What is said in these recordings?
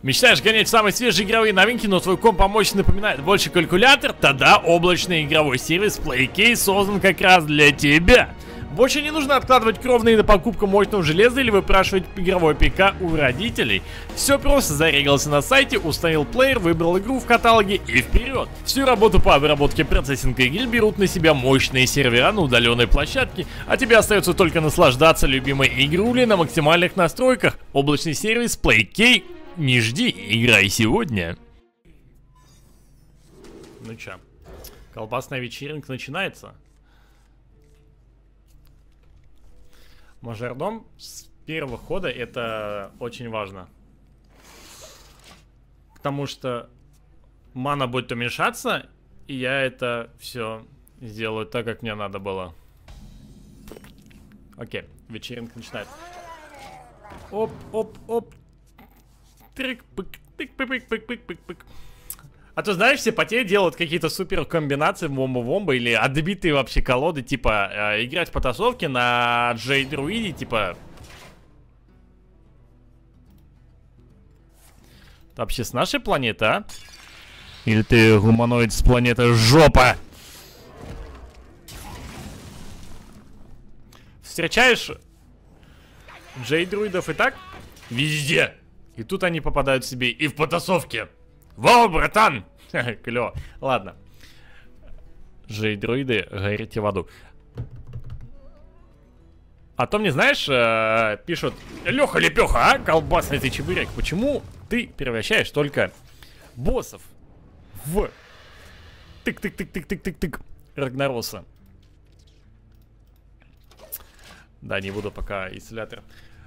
Мечтаешь гонять самые свежие игровые новинки, но твой комп по мощи напоминает больше калькулятор? Тогда облачный игровой сервис PlayCase создан как раз для тебя. Больше не нужно откладывать кровные на покупку мощного железа или выпрашивать игровой ПК у родителей. Все просто, зарегался на сайте, установил плеер, выбрал игру в каталоге и вперед. Всю работу по обработке процессинга игр берут на себя мощные сервера на удаленной площадке, а тебе остается только наслаждаться любимой игрулей на максимальных настройках. Облачный сервис PlayCase. Не жди, играй сегодня. Ну чё, колбасная вечеринка начинается. Мажордом с первого хода это очень важно. Потому что мана будет уменьшаться, и я это все сделаю так, как мне надо было. Окей, вечеринка начинается. Оп, оп, оп. Трик-пык, тык-пык-пык-пык-пык-пык. А то, знаешь, все потеют, делают какие-то супер комбинации в вомба-вомба или отбитые вообще колоды, типа играть в потасовки на Джей-друиде, типа... Ты вообще с нашей планеты, а? Или ты гуманоид с планеты Жопа? Встречаешь Джей-друидов и так? Везде. И тут они попадают себе и в потасовке. Вау, братан! Клево. Ладно. Джей-друиды, горите в аду. А то мне, знаешь, пишут: Леха Лепеха, а? Колбасный ты чебырек. Почему ты превращаешь только боссов в тык-тык-тык-тык-тык-тык-тык Рагнароса? Да, не буду пока исцелятор.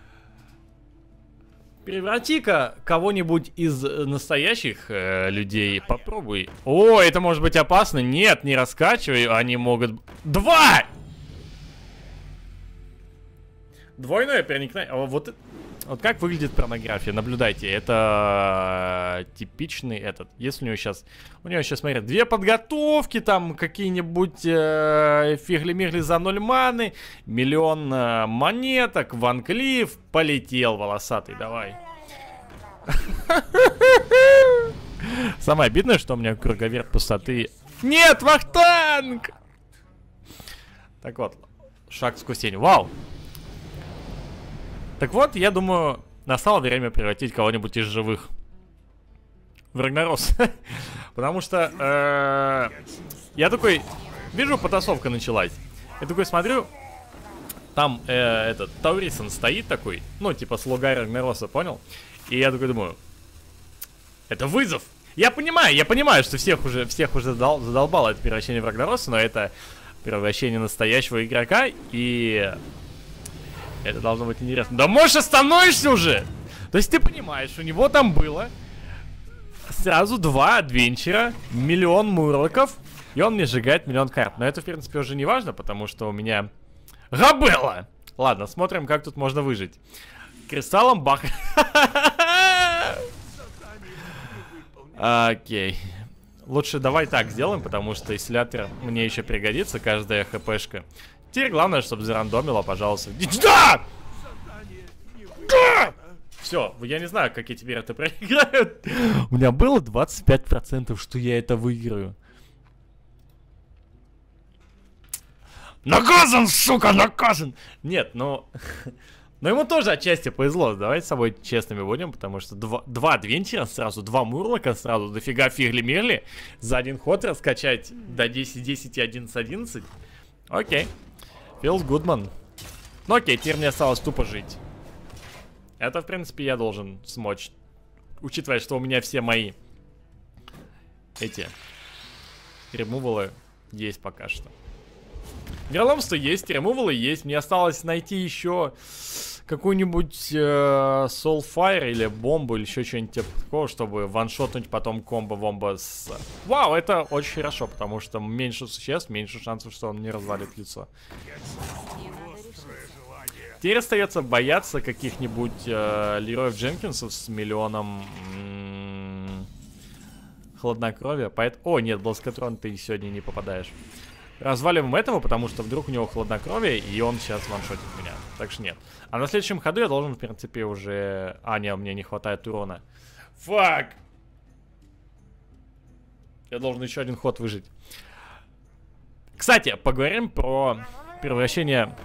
Преврати-ка кого-нибудь из настоящих людей. Попробуй. О, это может быть опасно. Нет, не раскачивай. Они могут... Два! Двойное проникновение. Вот как выглядит порнография. Наблюдайте. Это типичный этот. Если у него сейчас... У него сейчас, смотри, две подготовки. Там какие-нибудь фигли-мигли за 0 маны. Миллион монеток. Ван Клифф. Полетел волосатый. Давай. Самое обидное, что у меня круговерт пустоты. Нет, Вахтанг! Так вот. Шаг сквозь тень. Вау. Так вот, я думаю, настало время превратить кого-нибудь из живых в Рагнарос. Потому что я такой, вижу, потасовка началась. Я такой смотрю, там этот Таурисон стоит такой, ну, типа слуга Рагнароса, понял? И я такой думаю, это вызов. Я понимаю, что всех уже задолбало это превращение в Рагнароса, но это превращение настоящего игрока, и... Это должно быть интересно. Да можешь остановишься уже! То есть ты понимаешь, у него там было сразу 2 адвенчера, миллион мурлоков, и он мне сжигает миллион карт. Но это, в принципе, уже не важно, потому что у меня Габелла! Ладно, смотрим, как тут можно выжить. Кристаллом бах. Окей. Лучше давай так сделаем, потому что исцелятор мне еще пригодится, каждая хпшка. Теперь главное, чтобы зарандомило, пожалуйста. Да! Да! Все, я не знаю, как я теперь это проиграю. У меня было 25%, что я это выиграю. Наказан, сука, наказан! Нет, но ему тоже отчасти повезло. Давайте с собой честными будем, потому что два адвенчера сразу, 2 мурлока сразу, дофига фигли-мерли. За один ход раскачать до 10-10 и 11-11. Окей. Feels good, man. Ну окей, теперь мне осталось тупо жить. Это, в принципе, я должен смочь. Учитывая, что у меня все мои эти ремувалы есть пока что. Вероломство есть, ремувалы есть. Мне осталось найти еще какую-нибудь Soulfire или бомбу, или еще что-нибудь типа такого, чтобы ваншотнуть потом комбо-вомбо с... Вау, это очень хорошо, потому что меньше существ, меньше шансов, что он мне развалит лицо. Теперь остается бояться каких-нибудь Лероев Дженкинсов с миллионом хладнокровия. О, нет, Бласкатрон ты сегодня не попадаешь. Разваливаем этого, потому что вдруг у него хладнокровие, и он сейчас ваншотит меня. Так что нет. А на следующем ходу я должен, в принципе, уже... А, нет, мне не хватает урона. Фак! Я должен еще один ход выжить. Кстати, поговорим про превращение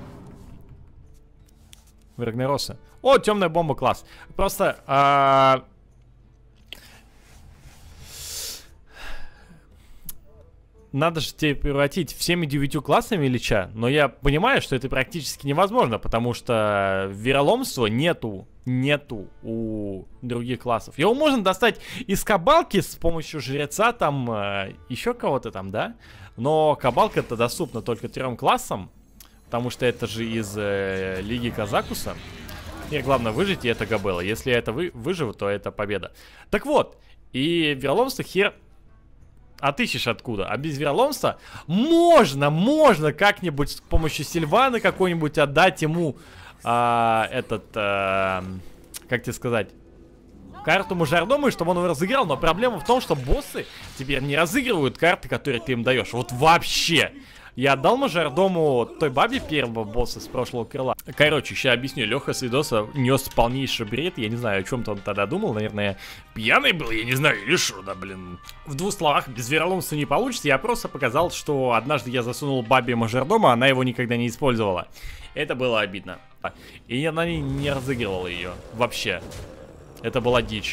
в Рагнароса. О, темная бомба, класс. Просто... надо же тебе превратить всеми 9 классами Лича, но я понимаю, что это практически невозможно, потому что вероломства нету у других классов. Его можно достать из кабалки с помощью жреца, там, еще кого-то там, да? Но кабалка-то доступна только 3 классам, потому что это же из Лиги Казакуса. Теперь главное выжить, и это Габелла. Если я это выживу, то это победа. Так вот, и вероломство хер... отыщешь откуда. А без вероломства можно как-нибудь с помощью Сильвана какой-нибудь отдать ему как тебе сказать, карту мажордома, и чтобы он его разыграл. Но проблема в том, что боссы теперь не разыгрывают карты, которые ты им даешь. Вот вообще. Я отдал мажордому той бабе первого босса с прошлого крыла. Короче, сейчас объясню. Леха с видоса нес полнейший бред. Я не знаю, о чем-то он тогда думал. Наверное, пьяный был, я не знаю, или что, да, блин. В 2 словах, без вероломства не получится. Я просто показал, что однажды я засунул бабе мажордома, она его никогда не использовала. Это было обидно. И она не разыгрывала ее вообще. Это была дичь.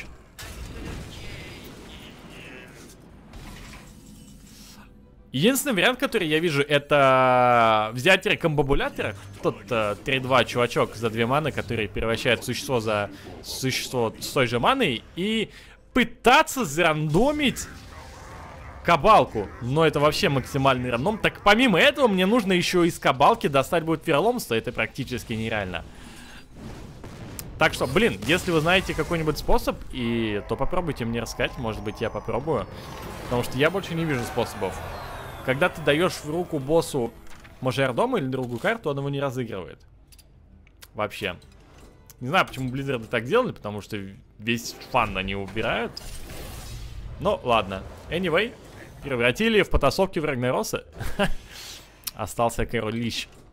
Единственный вариант, который я вижу, это взять рекомбабулятор. Тот 3-2 чувачок за 2 маны, который превращает существо за существо с той же маной, и пытаться зарандомить кабалку. Но это вообще максимальный рандом. Так помимо этого мне нужно еще из кабалки достать будет вероломство. Это практически нереально. Так что, блин, если вы знаете какой-нибудь способ, то попробуйте мне рассказать. Может быть, я попробую. Потому что я больше не вижу способов. Когда ты даешь в руку боссу мажордома или другую карту, он его не разыгрывает. Вообще. Не знаю, почему Blizzard так делали, потому что весь фан они убирают. Ну, ладно. Anyway, превратили в потасовки в Рагнароса. Остался король Лич.